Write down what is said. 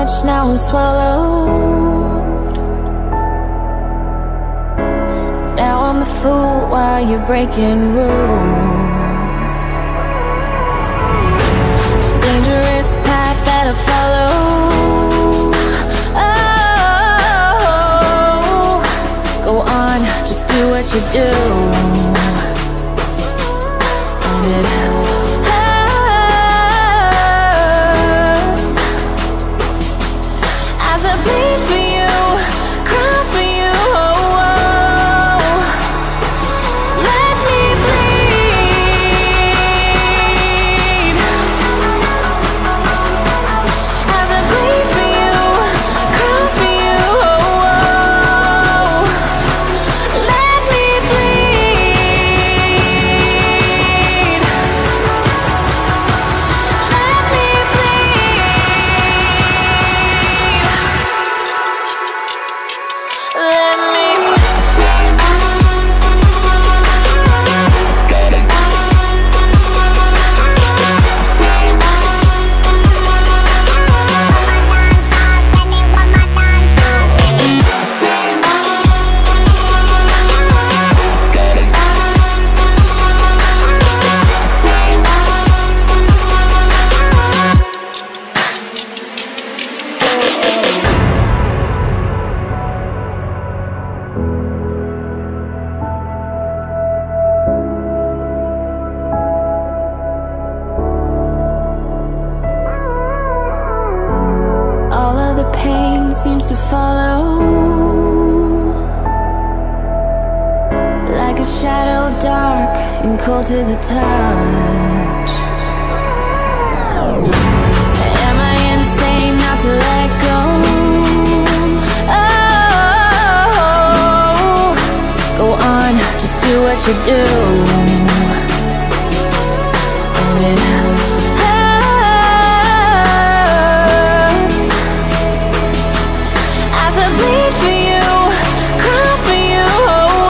much, now I'm swallowed. Now I'm the fool while you're breaking rules. Dangerous path that I follow. Oh, go on, just do what you do. And it hurts as I bleed for you, cry for you. Oh, oh. Let me bleed as I bleed for you, cry for you. Oh, oh. Let me bleed. Let me bleed. Let me. All of the pain seems to follow, like a shadow dark and cold to the touch. Am I insane not to let go? Oh, go on, just do what you do. And it